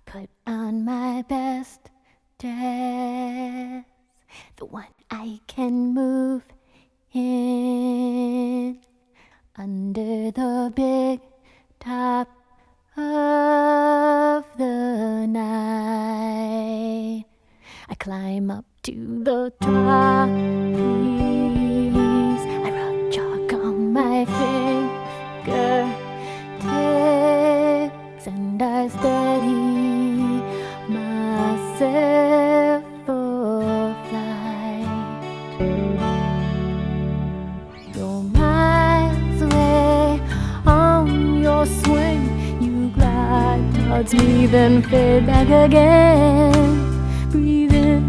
put on my best dress, the one I can move in, under the big top of the night. I climb up to the trapeze, I rub chalk on my fingertips, and I steady myself for flight. You're miles away on your swing, you glide towards me, then fade back again. Breathe in,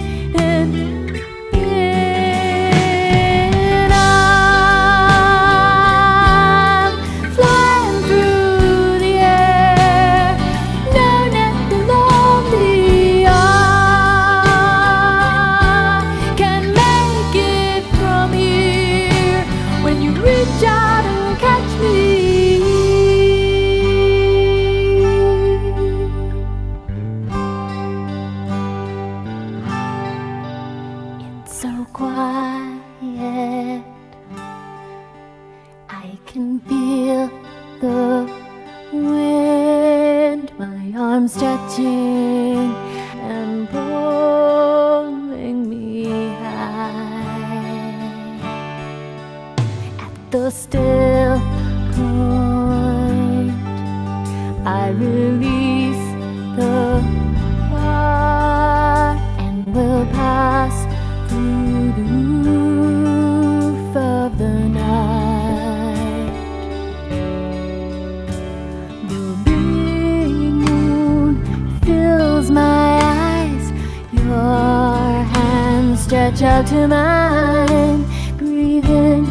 I'm flying through the air, no net below me. I can make it from here when you reach out and catch me. So quiet, I can feel the wind, my arms stretching and pulling me high. At the still point, I release the bar and will pass through the roof of the night. The big moon fills my eyes, your hands stretch out to mine. Breathe in,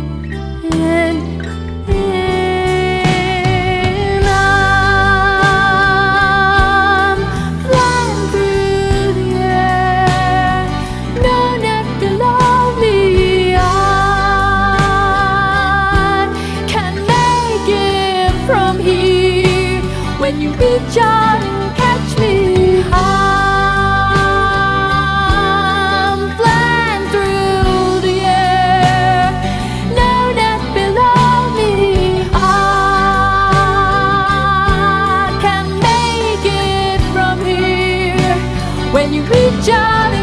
I'm flying through the air, no net below me. I can make it from here when you reach out and catch me. I'm flying through the air, no net below me. I can make it from here when you reach out